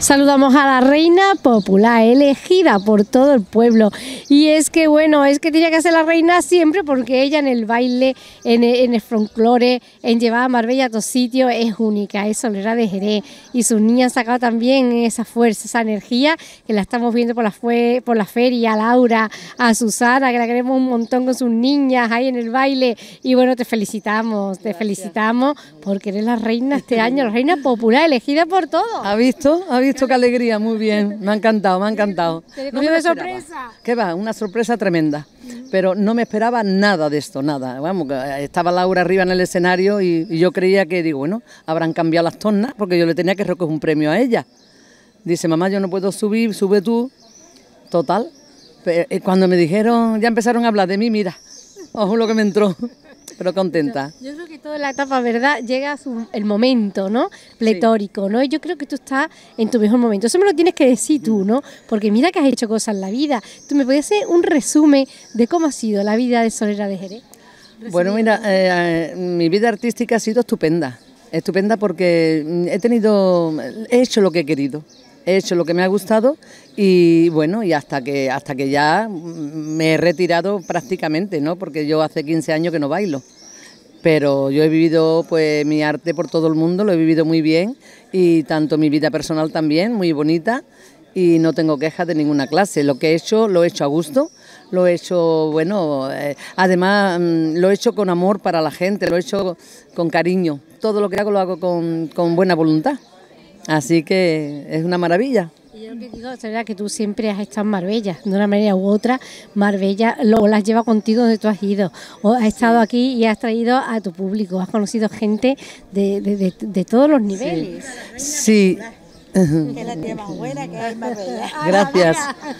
Saludamos a la reina popular, elegida por todo el pueblo. Y es que, bueno, es que tenía que ser la reina siempre porque ella en el baile, en el folclore, en llevar a Marbella a todos sitios, es única, es Solera de Jerez. Y sus niñas han sacado también esa fuerza, esa energía, que la estamos viendo por la feria, a Laura, a Susana, que la queremos un montón con sus niñas ahí en el baile. Y bueno, te felicitamos porque eres la reina este año, la reina popular, elegida por todos. ¿Ha visto? ¿Ha visto qué alegría? Muy bien, me ha encantado, me ha encantado. ¿Te cogió de sorpresa? ¿Qué va? Una sorpresa tremenda, pero no me esperaba nada de esto, nada. Vamos, estaba Laura arriba en el escenario y yo creía que, digo, bueno, habrán cambiado las tornas porque yo le tenía que recoger un premio a ella. Dice, mamá, yo no puedo subir, sube tú. Total, cuando me dijeron, ya empezaron a hablar de mí, mira, ojo lo que me entró. Pero contenta. Yo creo que toda la etapa, ¿verdad? Llega el momento, ¿no? Pletórico, ¿no? Y yo creo que tú estás en tu mejor momento. Eso me lo tienes que decir tú, ¿no? Porque mira que has hecho cosas en la vida. ¿Tú me podías hacer un resumen de cómo ha sido la vida de Solera de Jerez? Bueno, mira, mi vida artística ha sido estupenda. Estupenda porque he hecho lo que he querido. He hecho lo que me ha gustado y bueno, y hasta que ya me he retirado prácticamente, ¿no? Porque yo hace 15 años que no bailo. Pero yo he vivido pues mi arte por todo el mundo, lo he vivido muy bien y tanto mi vida personal también, muy bonita y no tengo quejas de ninguna clase. Lo que he hecho, lo he hecho a gusto, lo he hecho, bueno, además lo he hecho con amor para la gente, lo he hecho con cariño. Todo lo que hago lo hago con buena voluntad. Así que es una maravilla. Y yo lo que digo, Solera, que tú siempre has estado en Marbella, de una manera u otra. Marbella lo has llevado contigo donde tú has ido, o has estado aquí y has traído a tu público, has conocido gente de todos los niveles. Sí. Que es la tía más buena que hay en Marbella. Gracias.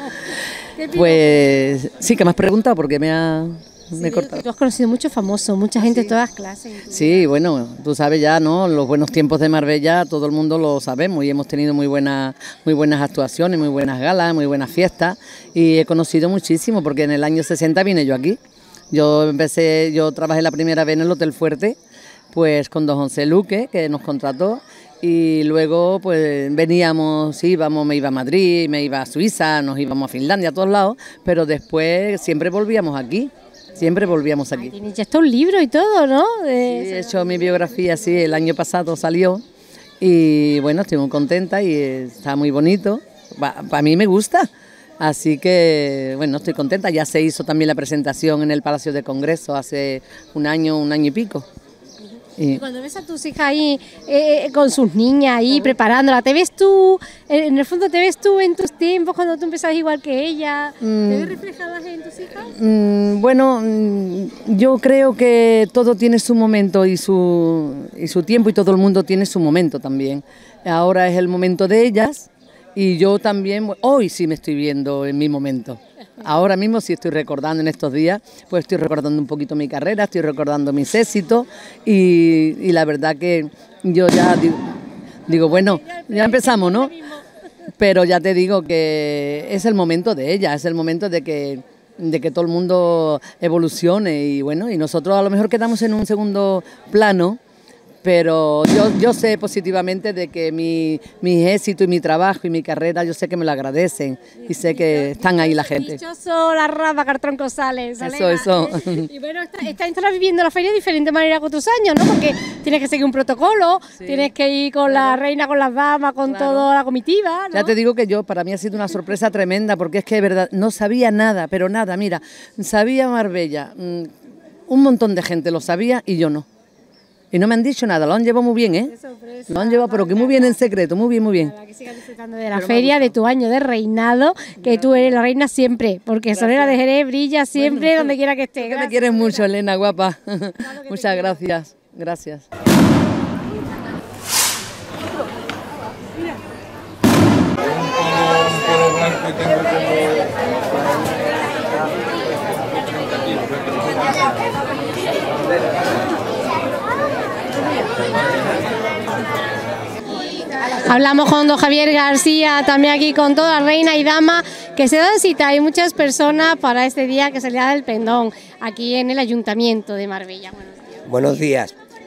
Pues sí, que me has preguntado porque me he cortado. Tú has conocido muchos famosos, mucha gente de todas clases. Sí, bueno, tú sabes ya, ¿no? Los buenos tiempos de Marbella, todo el mundo lo sabemos y hemos tenido muy buenas actuaciones, muy buenas galas, muy buenas fiestas y he conocido muchísimo porque en el año 60 vine yo aquí. Yo trabajé la primera vez en el Hotel Fuerte, pues con don José Luque, que nos contrató. Y luego pues veníamos, me iba a Madrid, me iba a Suiza, nos íbamos a Finlandia, a todos lados, pero después siempre volvíamos aquí. Siempre volvíamos aquí. Tienes ya está un libro y todo, ¿no? Sí, he hecho mi biografía, sí, el año pasado salió y bueno, estoy muy contenta y está muy bonito. Para mí me gusta, así que bueno, estoy contenta. Ya se hizo también la presentación en el Palacio de Congreso hace un año y pico. Y cuando ves a tus hijas ahí con sus niñas ahí preparándola, ¿te ves tú, en el fondo te ves tú en tus tiempos cuando tú empezabas igual que ella? ¿Te ves reflejadas en tus hijas? Bueno, yo creo que todo tiene su momento y su tiempo y todo el mundo tiene su momento también. Ahora es el momento de ellas y yo también, hoy sí me estoy viendo en mi momento. Ahora mismo sí estoy recordando en estos días, pues estoy recordando un poquito mi carrera, estoy recordando mis éxitos y la verdad que yo ya digo, bueno, ya empezamos, ¿no? Pero ya te digo que es el momento de ella, es el momento de que todo el mundo evolucione y bueno, y nosotros a lo mejor quedamos en un segundo plano. Pero yo sé positivamente de que mi éxito y mi trabajo y mi carrera, yo sé que me lo agradecen y sé que están ahí la gente. Dichoso la rama, Cartronco sale. Eso. Y bueno, estás viviendo la feria de diferente manera que otros años, ¿no? Porque tienes que seguir un protocolo, sí. Tienes que ir con la reina, con las damas, con toda la comitiva, ¿no? Ya te digo que para mí ha sido una sorpresa tremenda porque es que de verdad no sabía nada, pero nada, mira, sabía Marbella, un montón de gente lo sabía y yo no. Y no me han dicho nada, lo han llevado muy bien, ¿eh? Lo han llevado, pero que muy bien en secreto, muy bien, muy bien. Que sigas disfrutando de la feria, de tu año de reinado, que tú eres la reina siempre, porque Solera de Jerez brilla siempre donde quiera que esté. Me quieres mucho, Elena, guapa. Muchas gracias, gracias. Hablamos con don Javier García, también aquí con toda la reina y dama, que se dan cita. Hay muchas personas para este día que se le da el pendón, aquí en el Ayuntamiento de Marbella. Buenos días.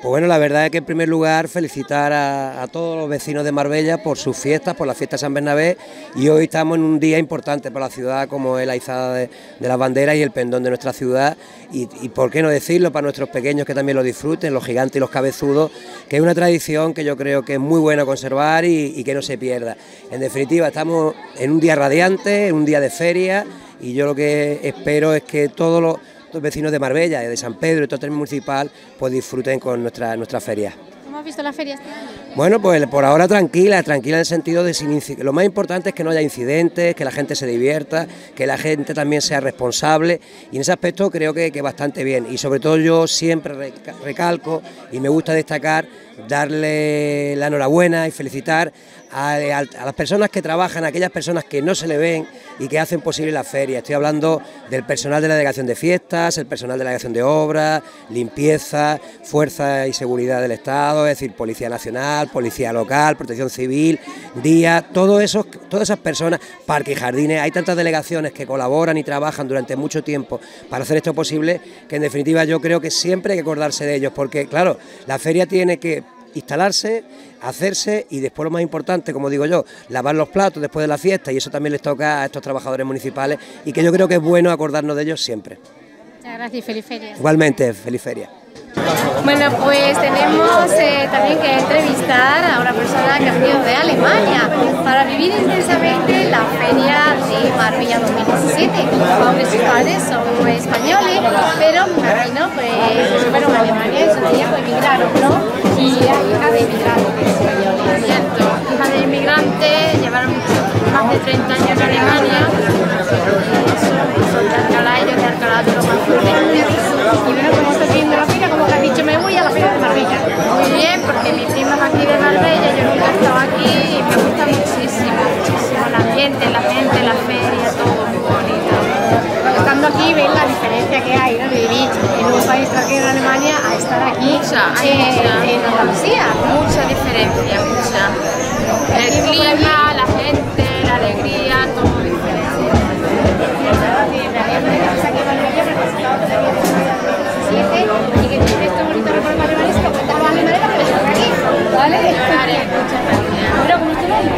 Pues bueno, la verdad es que en primer lugar felicitar a todos los vecinos de Marbella por sus fiestas, por la fiesta de San Bernabé, y hoy estamos en un día importante para la ciudad como es la izada de las banderas y el pendón de nuestra ciudad y por qué no decirlo para nuestros pequeños que también lo disfruten, los gigantes y los cabezudos, que es una tradición que yo creo que es muy buena conservar y que no se pierda. En definitiva, estamos en un día radiante, en un día de feria y yo lo que espero es que todos los vecinos de Marbella, de San Pedro y todo el término municipal, pues disfruten con nuestra feria. ¿Cómo has visto la feria este año? Bueno, pues por ahora tranquila en el sentido de lo más importante es que no haya incidentes, que la gente se divierta, que la gente también sea responsable y en ese aspecto creo que bastante bien y sobre todo yo siempre recalco y me gusta destacar, darle la enhorabuena y felicitar a las personas que trabajan, a aquellas personas que no se le ven y que hacen posible la feria. Estoy hablando del personal de la delegación de fiestas, el personal de la delegación de obras, limpieza, fuerza y seguridad del Estado, es decir, Policía Nacional, Policía Local, Protección Civil, Día, todas esas personas, parques y jardines. Hay tantas delegaciones que colaboran y trabajan durante mucho tiempo para hacer esto posible, que en definitiva yo creo que siempre hay que acordarse de ellos, porque claro, la feria tiene que instalarse, hacerse y después lo más importante, como digo yo, lavar los platos después de la fiesta y eso también les toca a estos trabajadores municipales y que yo creo que es bueno acordarnos de ellos siempre. Muchas gracias y feliz feria. Igualmente, feliz feria. Bueno, pues tenemos también que entrevistar a una persona que ha venido de Alemania para vivir intensamente la feria de Marbella 2017, aunque sus padres son españoles, pero me imagino pues se fueron a Alemania y sus días pues emigraron, ¿no? Y era hija de inmigrantes españoles. Cierto, hija de inmigrantes, llevaron más de 30 años en Alemania, son de Alcalá, ellos de Alcalá de los Azules. Y bueno, ¿cómo estás viendo la feria? Como que has dicho, me voy a la feria de Marbella. Muy bien, porque mi prima es aquí de Marbella, yo nunca he estado aquí y me gusta muchísimo, muchísimo el ambiente, la gente, la feria, todo muy bonito. Estando aquí, ven la diferencia que hay, ¿no? De vivir en un país extranjero en Alemania a estar aquí en Andalucía. Mucha diferencia, mucha. El clima, la gente, la alegría, todo diferente. Y que tiene este bonito recuerdo alemanes, que cuenta los alemanes para que se aquí, ¿vale? Vale, muchas gracias. Pero ¿cómo te lo digo?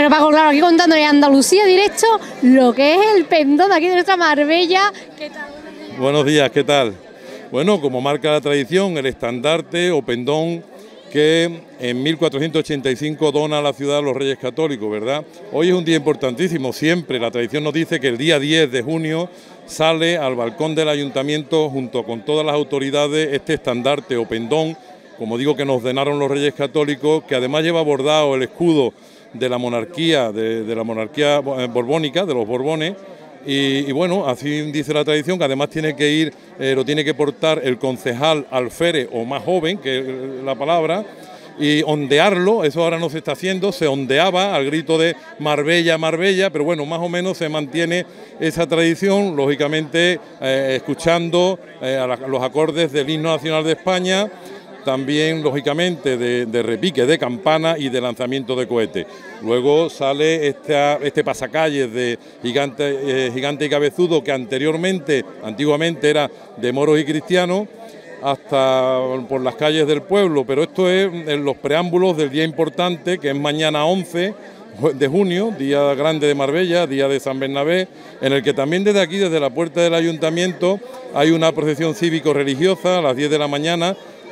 Bueno, Paco, claro, aquí contándole a Andalucía directo lo que es el pendón de aquí de nuestra Marbella. ¿Qué tal? Buenos días, ¿qué tal? Bueno, como marca la tradición, el estandarte o pendón que en 1485 dona a la ciudad los Reyes Católicos, ¿verdad? Hoy es un día importantísimo, siempre la tradición nos dice que el día 10 de junio sale al balcón del ayuntamiento junto con todas las autoridades este estandarte o pendón, como digo, que nos donaron los Reyes Católicos, que además lleva bordado el escudo de la monarquía, de la monarquía borbónica, de los Borbones. Y bueno, así dice la tradición, que además tiene que ir, lo tiene que portar el concejal alférez o más joven, que es la palabra, y ondearlo. Eso ahora no se está haciendo, se ondeaba al grito de Marbella, Marbella, pero bueno, más o menos se mantiene esa tradición, lógicamente escuchando los acordes del himno nacional de España, también lógicamente de repique de campana y de lanzamiento de cohetes. Luego sale este pasacalles de gigante y cabezudo, que antiguamente era de moros y cristianos, hasta por las calles del pueblo, pero esto es en los preámbulos del día importante, que es mañana 11 de junio, día grande de Marbella, día de San Bernabé, en el que también desde aquí, desde la puerta del ayuntamiento, hay una procesión cívico-religiosa a las 10 de la mañana,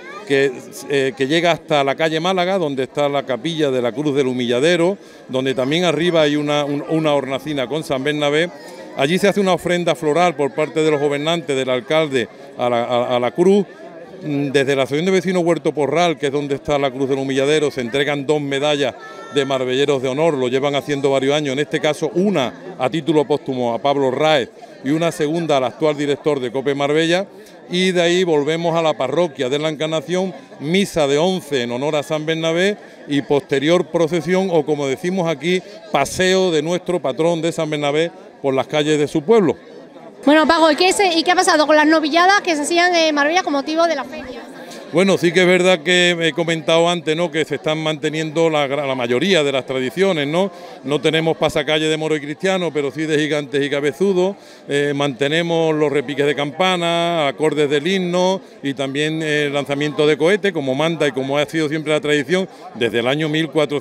que llega hasta la calle Málaga, donde está la capilla de la Cruz del Humilladero, donde también arriba hay una hornacina con San Bernabé. Allí se hace una ofrenda floral por parte de los gobernantes, del alcalde, a la cruz. Desde la Asociación de Vecinos Huerto Porral, que es donde está la Cruz del Humilladero, se entregan 2 medallas de marbelleros de honor, lo llevan haciendo varios años, en este caso una a título póstumo a Pablo Raez y una segunda al actual director de COPE Marbella. Y de ahí volvemos a la parroquia de la Encarnación, misa de 11 en honor a San Bernabé y posterior procesión, o como decimos aquí, paseo de nuestro patrón de San Bernabé por las calles de su pueblo. Bueno, Paco, ¿y qué ha pasado con las novilladas que se hacían en Marbella con motivo de la feria? Bueno, sí que es verdad que he comentado antes, ¿no?, que se están manteniendo la mayoría de las tradiciones, ¿no? No tenemos pasacalle de moro y cristiano, pero sí de gigantes y cabezudos. Mantenemos los repiques de campana, acordes del himno y también el lanzamiento de cohetes, como manda y como ha sido siempre la tradición desde el año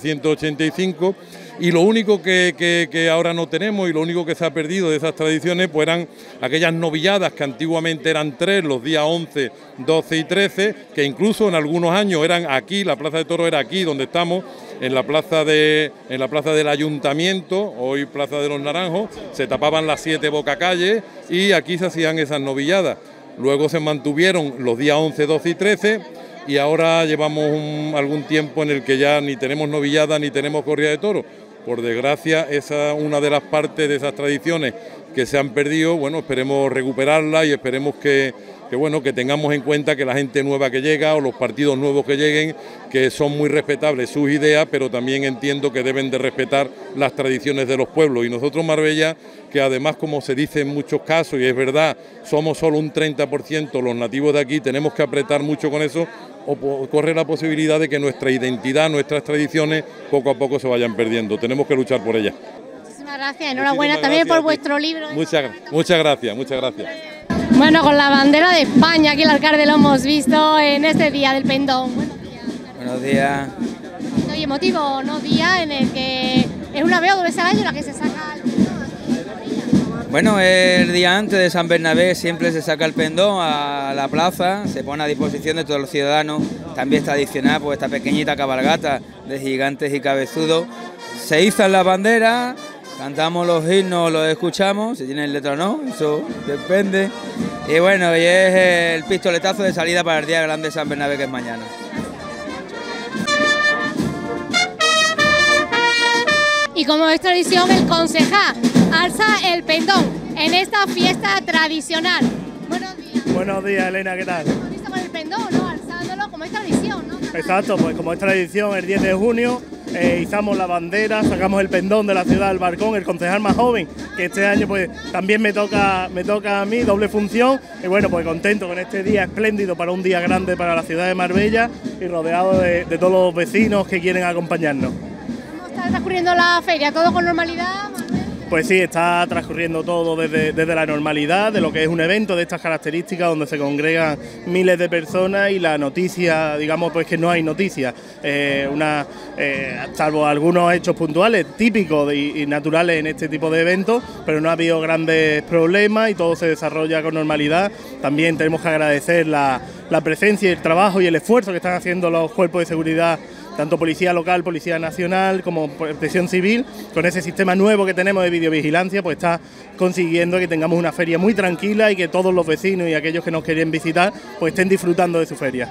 1485. Y lo único que ahora no tenemos y lo único que se ha perdido de esas tradiciones pues eran aquellas novilladas que antiguamente eran 3, los días 11, 12 y 13, que incluso en algunos años eran aquí, la Plaza de Toros era aquí donde estamos, en la plaza del Ayuntamiento, hoy Plaza de los Naranjos, se tapaban las 7 bocacalles y aquí se hacían esas novilladas. Luego se mantuvieron los días 11, 12 y 13 y ahora llevamos algún tiempo en el que ya ni tenemos novillada ni tenemos corrida de toros. Por desgracia, esa es una de las partes de esas tradiciones que se han perdido. Bueno, esperemos recuperarla y esperemos que tengamos en cuenta que la gente nueva que llega o los partidos nuevos que lleguen, que son muy respetables sus ideas, pero también entiendo que deben de respetar las tradiciones de los pueblos. Y nosotros, Marbella, que además, como se dice en muchos casos, y es verdad, somos solo un 30% los nativos de aquí, tenemos que apretar mucho con eso, o corre la posibilidad de que nuestra identidad, nuestras tradiciones, poco a poco se vayan perdiendo. Tenemos que luchar por ellas. Muchísimas gracias, enhorabuena también por vuestro libro. Muchas gracias, muchas gracias. Bueno, con la bandera de España, aquí el alcalde lo hemos visto en este día del pendón. Buenos días. Buenos días. Hoy emotivo, ¿no? Día en el que es una vez o 2 veces al año la que se saca el pendón. Bueno, el día antes de San Bernabé siempre se saca el pendón a la plaza, se pone a disposición de todos los ciudadanos. También es tradicional pues esta pequeñita cabalgata de gigantes y cabezudos. Se izan las banderas, cantamos los himnos, los escuchamos, si tienen letra o no, eso depende. Y bueno, y es el pistoletazo de salida para el día grande de San Bernabé, que es mañana. Y como es tradición, el concejal alza el pendón en esta fiesta tradicional. Buenos días. Buenos días, Elena, ¿qué tal? ¿Hemos visto con el pendón, no? Alzándolo como es tradición, ¿no? Exacto, pues como es tradición, el 10 de junio izamos la bandera, sacamos el pendón de la ciudad al balcón, el concejal más joven, que este año pues también me toca a mí, doble función, y bueno, pues contento con este día espléndido para un día grande para la ciudad de Marbella y rodeado de todos los vecinos que quieren acompañarnos. ¿Cómo está transcurriendo la feria? ¿Todo con normalidad, Manuel? Pues sí, está transcurriendo todo desde la normalidad, de lo que es un evento de estas características, donde se congregan miles de personas y la noticia, digamos, pues que no hay noticias. Salvo algunos hechos puntuales, típicos y naturales en este tipo de eventos, pero no ha habido grandes problemas y todo se desarrolla con normalidad. También tenemos que agradecer la presencia y el trabajo y el esfuerzo que están haciendo los cuerpos de seguridad, tanto Policía Local, Policía Nacional como Protección Civil. Con ese sistema nuevo que tenemos de videovigilancia, pues está consiguiendo que tengamos una feria muy tranquila y que todos los vecinos y aquellos que nos quieren visitar pues estén disfrutando de su feria.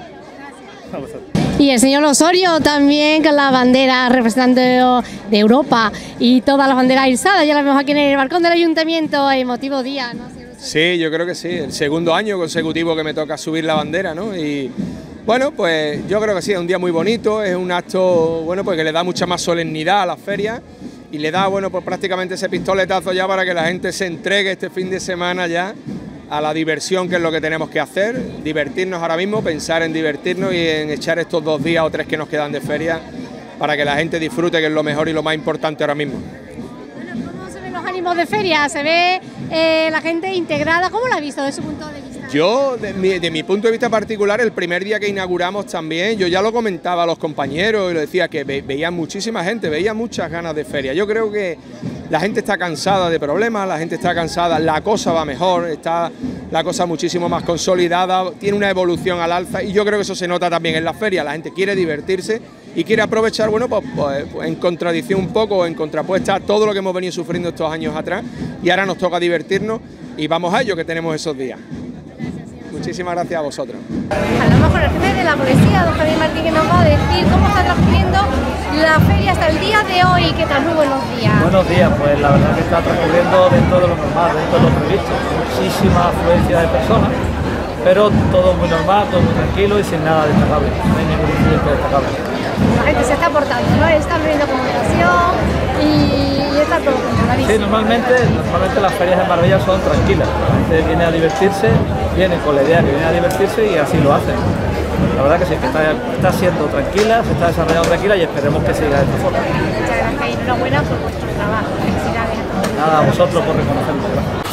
Y el señor Osorio también con la bandera representando de Europa y todas las banderas izadas, ya las vemos aquí en el balcón del Ayuntamiento, emotivo día, ¿no? Sí, yo creo que sí, el segundo año consecutivo que me toca subir la bandera, ¿no? Y bueno, pues yo creo que sí, es un día muy bonito, es un acto, bueno, pues que le da mucha más solemnidad a las ferias y le da, bueno, pues prácticamente ese pistoletazo ya para que la gente se entregue este fin de semana ya a la diversión, que es lo que tenemos que hacer, divertirnos ahora mismo, pensar en divertirnos y en echar estos 2 días o 3 que nos quedan de feria para que la gente disfrute, que es lo mejor y lo más importante ahora mismo. Bueno, ¿cómo se ven los ánimos de feria? ¿Se ve la gente integrada? ¿Cómo lo ha visto desde su punto de vista? Yo, de mi punto de vista particular, el primer día que inauguramos también, yo ya lo comentaba a los compañeros y lo decía, que veía muchísima gente, veía muchas ganas de feria. Yo creo que la gente está cansada de problemas, la gente está cansada, la cosa va mejor, está la cosa muchísimo más consolidada, tiene una evolución al alza y yo creo que eso se nota también en la feria. La gente quiere divertirse y quiere aprovechar, bueno, pues en contradicción un poco, en contrapuesta a todo lo que hemos venido sufriendo estos años atrás, y ahora nos toca divertirnos y vamos a ello, que tenemos esos días. Muchísimas gracias a vosotros. Hablamos con el jefe de la policía, don Javier Martín, que nos va a decir cómo está transcurriendo la feria hasta el día de hoy. ¿Qué tal? Muy buenos días. Buenos días, pues la verdad que está transcurriendo dentro de lo normal, dentro de lo previsto. Muchísima afluencia de personas, pero todo muy normal, todo muy tranquilo y sin nada destacable. No hay ningún incidente destacable. La gente se está portando, ¿no? Están viendo comunicación y está todo controladísimo. Sí, normalmente las ferias de Marbella son tranquilas. La gente viene a divertirse, viene con la idea que viene a divertirse y así lo hacen. La verdad que sí, que está siendo tranquila, se está desarrollando tranquila y esperemos que siga de esta forma. Muchas gracias y enhorabuena por vuestro trabajo. Felicidades a todos. Nada, a vosotros por reconocernos. Gracias.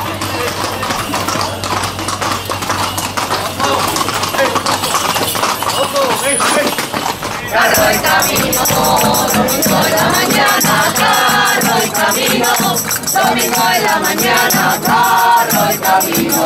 Carro y camino, domingo en la mañana, carro y camino, domingo en la mañana, carro y camino.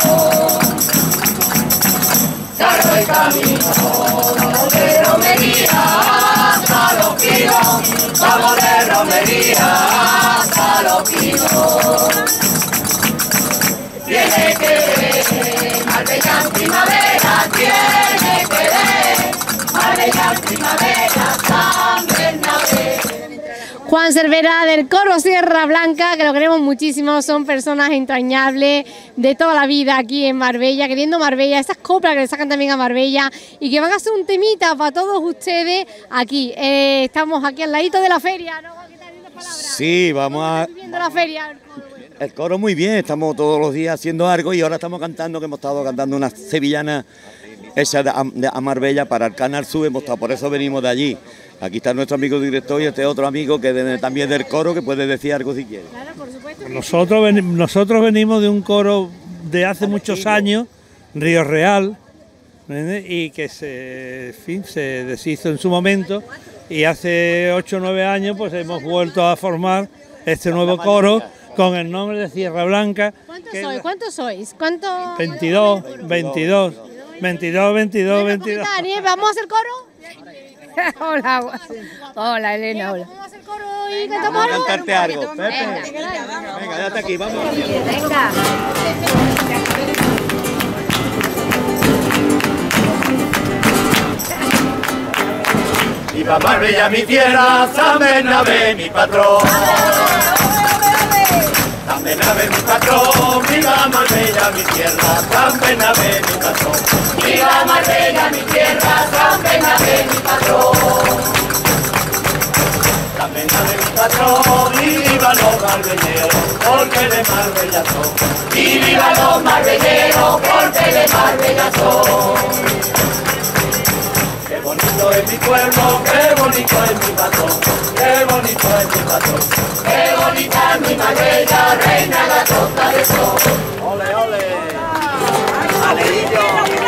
Carro y camino, vamos de romería hasta los pinos, vamos de romería hasta los pinos. Tiene que ver, Marbella en primavera, tiene que ver. Marbella primavera, San Bernabé. Juan Cervera del coro Sierra Blanca, que lo queremos muchísimo, son personas entrañables de toda la vida aquí en Marbella, queriendo Marbella, estas coplas que le sacan también a Marbella y que van a hacer un temita para todos ustedes aquí. Estamos aquí al ladito de la feria, ¿no? ¿Qué tal las palabras? Sí, vamos a... Viendo la feria. El coro muy bien, estamos todos los días haciendo algo y ahora estamos cantando, que hemos estado cantando una sevillana esa a Marbella para el Canal Sur, por eso venimos de allí. Aquí está nuestro amigo director y este otro amigo que también del coro, que puede decir algo si quiere. Claro, por supuesto. Nosotros venimos de un coro de hace muchos años, Río Real, y que se deshizo en su momento, y hace 8 o 9 años pues hemos vuelto a formar este nuevo coro con el nombre de Sierra Blanca. ¿Cuántos sois? ¿Cuántos? 22. Daniel, ¿vamos a hacer coro? Hola Elena, hola. ¿Vamos a hacer coro y cantamos algo? Vamos a cantarte algo, Pepe. Venga, ya está aquí, vamos. Venga. Viva Marbella, mi tierra, San Bernabé, mi patrón. San Bernabé, mi patrón, viva Marbella, mi tierra, San Bernabé, mi patrón. Viva Marbella, mi tierra, San Bernabé, mi patrón. San Bernabé, mi patrón, y viva los marbelleros, porque de Marbella son. Y viva los marbelleros, porque de Marbella son. Qué bonito es mi pueblo, qué bonito es mi patrón, qué bonito es mi patrón. patrón. Qué bonita es mi Marbella, reina de la Costa del Sol. ¡Ole, ole! ¡Aleillo!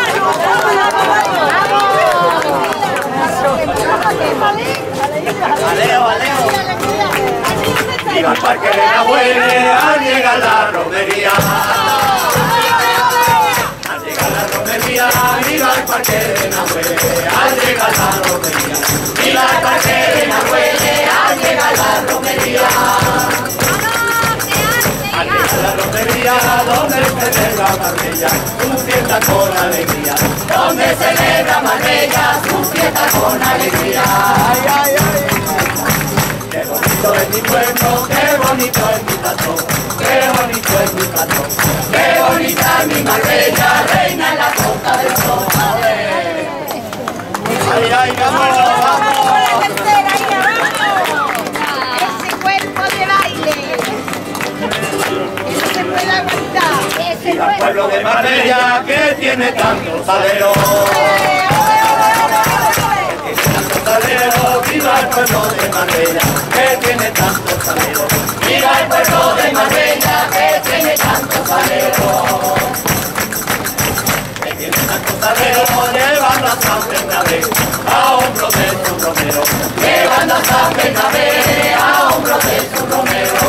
¡Aleo, aleo! Viva el Parque de la Huele, al llegar la romería. Al llegar la romería, viva el Parque de la Huele, al llegar la romería. Viva el Parque de la Huele, al llegar la romería. Al llegar la romería, donde celebra Marbella, su fiesta con alegría. Donde celebra Marbella, su fiesta con alegría. Ay, ay, ay. Qué bonito es mi pueblo, qué bonito es mi patrón, qué bonito es mi patrón, qué bonita es mi Marbella, reina en la Costa del Sol. ¡Ay, ay, vamos, vamos! Ese cuerpo de baile, que no se puede aguantar. Viva el pueblo de Marbella, que tiene tantos aleros. Viva el pueblo de Marbella, que tiene tantos aleros. Viva el pueblo de Marbella, que tiene tantos aleros. Que tiene tantos aleros, llevando a San Bernabé, a hombros de su romero. Llevando a San Bernabé, a hombros de su romero.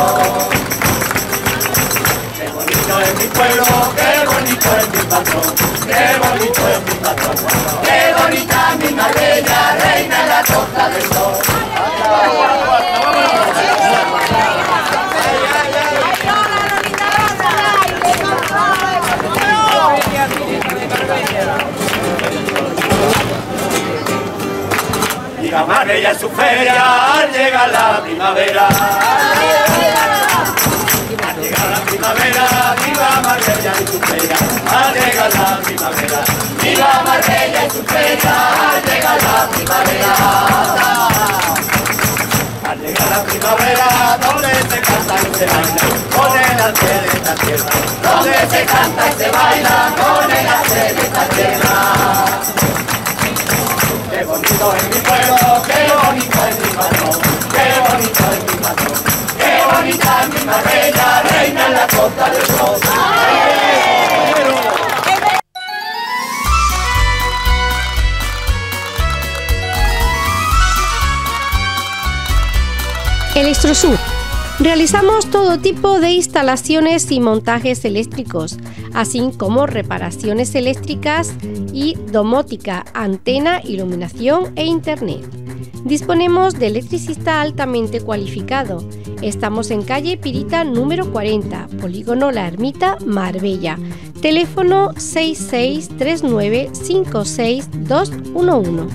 Qué bonito es mi pueblo, qué bonito es mi patrón, qué bonito es mi patrón. Qué bonita es mi Marbella, reina en la Costa del Sol. Viva Marbella en su feria, al llegar la primavera. Al llegar la primavera, viva Marbella en su feria, al llegar la primavera. Viva Marbella en su feria, al llegar la primavera. Al llegar la primavera, donde se canta y se baila, con el arte de esta tierra. Donde se canta y se baila, con el arte de esta tierra. Qué bonito es mi pueblo, qué bonito es mi patrón, qué bonito es mi patrón, qué bonita es mi Marbella, reina en la Costa del Sol. Electrosur. Realizamos todo tipo de instalaciones y montajes eléctricos, así como reparaciones eléctricas y domótica, antena, iluminación e internet. Disponemos de electricista altamente cualificado. Estamos en calle Pirita número 40, Polígono La Ermita, Marbella. Teléfono 6639562211.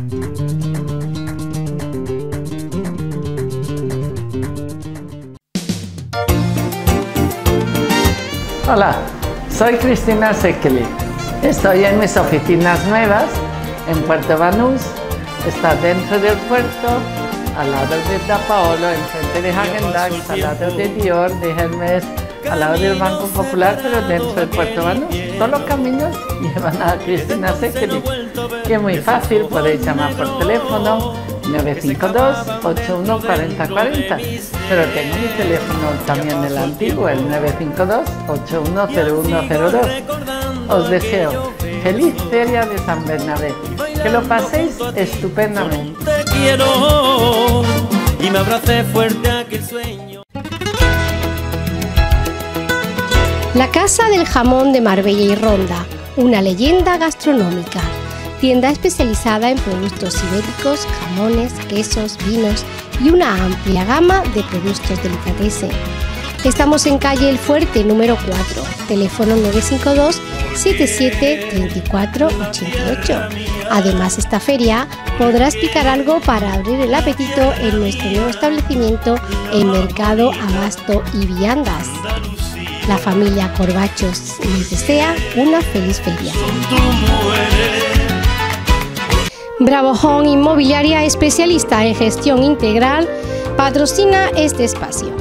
Hola, soy Cristina Sekeli. Estoy en mis oficinas nuevas en Puerto Banús. Está dentro del puerto, al lado de Da Paolo, enfrente de Häagen-Dazs, al lado de Dior, de Hermes, al lado del Banco Popular, pero dentro del Puerto Banús. Todos los caminos llevan a Cristina Sekeli. Y es muy fácil, podéis llamar por teléfono 952-814040, pero tengo mi teléfono también el antiguo, el 952-810102. Os deseo feliz Feria de San Bernabé, que lo paséis estupendamente. Te quiero y me abracé fuerte aquel sueño. La Casa del Jamón de Marbella y Ronda, una leyenda gastronómica. Tienda especializada en productos ibéricos, jamones, quesos, vinos y una amplia gama de productos delicatessen. Estamos en calle El Fuerte, número 4, teléfono 952-773488. Además, esta feria podrás picar algo para abrir el apetito en nuestro nuevo establecimiento en Mercado Abasto y Viandas. La familia Corbachos les desea una feliz feria. Bravo Home Inmobiliaria, especialista en gestión integral, patrocina este espacio.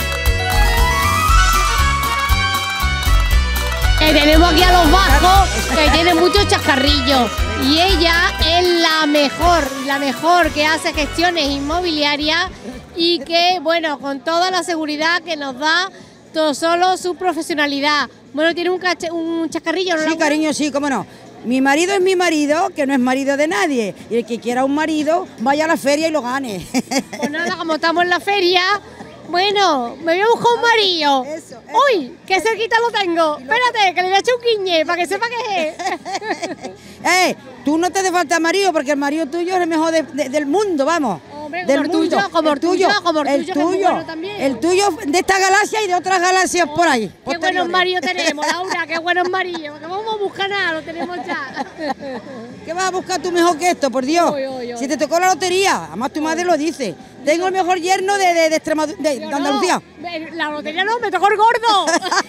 Tenemos aquí a los vascos que tiene muchos chascarrillos. Y ella es la mejor que hace gestiones inmobiliarias y que, bueno, con toda la seguridad que nos da todo solo su profesionalidad. Bueno, tiene un chascarrillo, ¿no? Sí, cariño, sí, cómo no. Mi marido es mi marido, que no es marido de nadie. Y el que quiera un marido, vaya a la feria y lo gane. Pues nada, como estamos en la feria, bueno, me voy a buscar un marido. Eso. ¡Uy! ¡Qué cerquita lo tengo! Espérate, que le voy a echar un guiñe para que sepa qué es. Tú no te hace falta marido, porque el marido tuyo es el mejor del mundo, vamos. Hombre, del mundo. Como el tuyo, que es muy bueno también. El tuyo de esta galaxia y de otras galaxias por ahí. Qué buenos maridos tenemos, Laura, qué buenos maridos. Que vamos a buscar nada, lo tenemos ya. ¿Qué vas a buscar tú mejor que esto, por Dios? Si te tocó la lotería, además tu madre lo dice. Tengo el mejor yerno de Extremadura, de Andalucía. La lotería no, me tocó el gordo.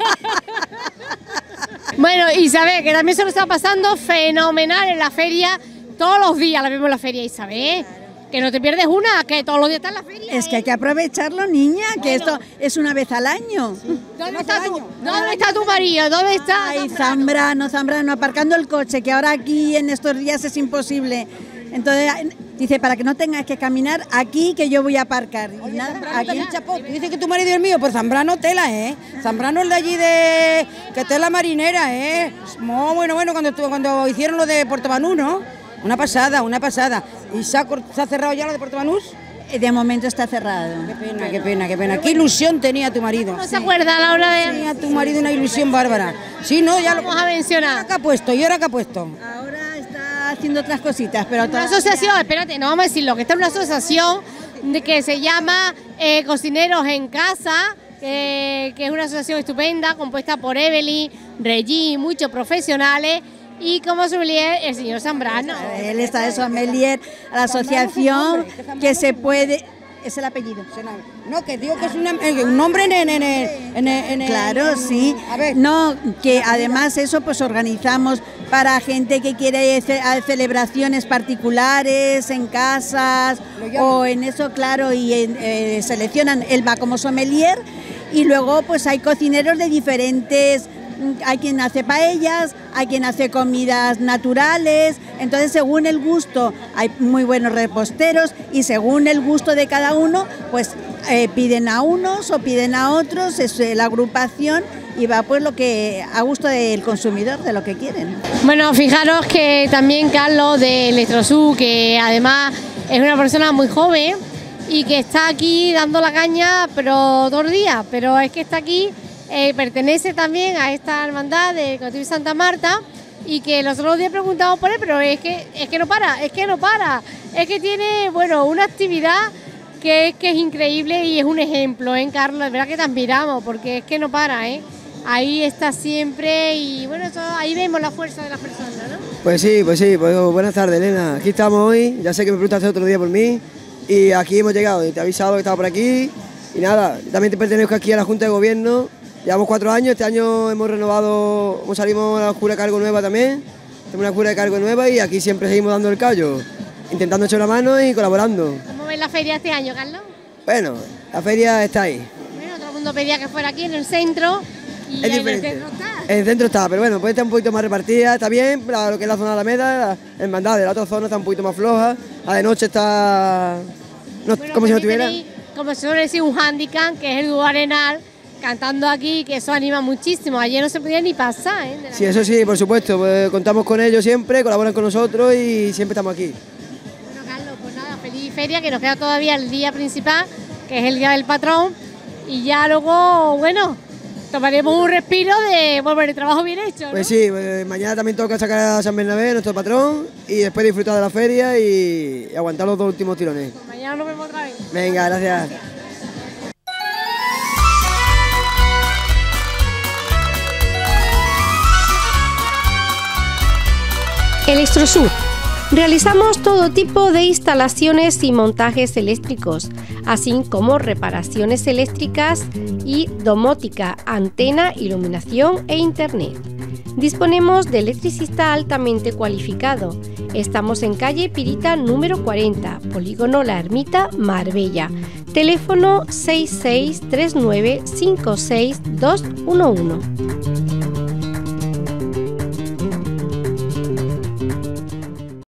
Bueno, Isabel, que también se lo está pasando fenomenal en la feria. Todos los días la vemos en la feria, Isabel. Que no te pierdes una, que todos los días está en la feria. Es que hay que aprovecharlo, niña, que esto es una vez al año. ¿Dónde está tu marido? ¿Dónde está? Ay, Zambrano, aparcando el coche, que ahora aquí en estos días es imposible. Entonces dice, para que no tengas que caminar aquí, que yo voy a aparcar. Y oye, nada, Zambrano, aquí chapó. Tú dices que tu marido es mío, pues Zambrano tela, ¿eh? Zambrano es de allí de... que tela marinera, ¿eh? Bueno, cuando hicieron lo de Puerto Banús, ¿no? Una pasada. ¿Y se ha cerrado ya lo de Puerto Banús? De momento está cerrado. Qué pena. Qué ilusión tenía tu marido. ¿No se acuerda la hora de...? Tenía tu marido una ilusión bárbara. Sí, no, ya lo vamos a mencionar. ¿Y ahora qué ha puesto? Ahora está haciendo otras cositas, pero... Una asociación, espérate, no vamos a decirlo, que está en una asociación que se llama Cocineros en Casa, que es una asociación estupenda, compuesta por Evelyn, Regí, muchos profesionales... Y como sommelier, el señor Zambrano. Él está de sommelier a la asociación que se puede... Es el apellido. No, que digo que es un nombre en Claro, sí. A ver. No, que además eso pues organizamos para gente que quiere hacer celebraciones particulares en casas o en eso, claro, y seleccionan, él va como sommelier y luego pues hay cocineros de diferentes... Hay quien hace paellas, hay quien hace comidas naturales, entonces según el gusto hay muy buenos reposteros y según el gusto de cada uno, pues piden a unos o piden a otros, es la agrupación y va pues lo que a gusto del consumidor, de lo que quieren. Bueno, fijaros que también Carlos de Electrosur, que además es una persona muy joven y que está aquí dando la caña, pero 2 días, pero es que está aquí... pertenece también a esta hermandad de Cotivi Santa Marta y que los otros días preguntamos por él, pero es que no para, es que tiene, bueno, una actividad que es increíble y es un ejemplo, Carlos, de verdad que te admiramos, porque es que no para, ahí está siempre y bueno, ahí vemos la fuerza de las personas, ¿no? Pues sí, buenas tardes, Elena, aquí estamos hoy, ya sé que me preguntaste otro día por mí y aquí hemos llegado, y te he avisado que estaba por aquí y nada, también te pertenezco aquí a la Junta de Gobierno. Llevamos 4 años, este año hemos renovado, salimos a la Jura de Cargo nueva también, tenemos una Jura de Cargo nueva y aquí siempre seguimos dando el callo, intentando echar la mano y colaborando. ¿Cómo ves la feria este año, Carlos? Bueno, la feria está ahí. Bueno, todo el mundo pedía que fuera aquí en el centro y es diferente. En el centro está. En el centro está, pero bueno, puede estar un poquito más repartida, está bien, lo que es la zona de Alameda, la hermandad de la otra zona está un poquito más floja, la de noche está como si no tuviera... Como se suele decir, un handicap, que es el Dúo Arenal, cantando aquí, que eso anima muchísimo. Ayer no se podía ni pasar, Sí, eso sí, por supuesto, pues contamos con ellos siempre, colaboran con nosotros y siempre estamos aquí. Bueno, Carlos, pues nada, feliz feria, que nos queda todavía el día principal, que es el Día del Patrón, y ya luego, bueno, tomaremos un respiro de volver el trabajo bien hecho, ¿no? Pues sí, pues mañana también toca sacar a San Bernabé, nuestro patrón, y después disfrutar de la feria y aguantar los 2 últimos tirones. Pues mañana nos vemos otra vez. Venga, gracias. Electrosur. Realizamos todo tipo de instalaciones y montajes eléctricos, así como reparaciones eléctricas y domótica, antena, iluminación e internet. Disponemos de electricista altamente cualificado. Estamos en calle Pirita número 40, Polígono La Ermita, Marbella. Teléfono 6639 56211.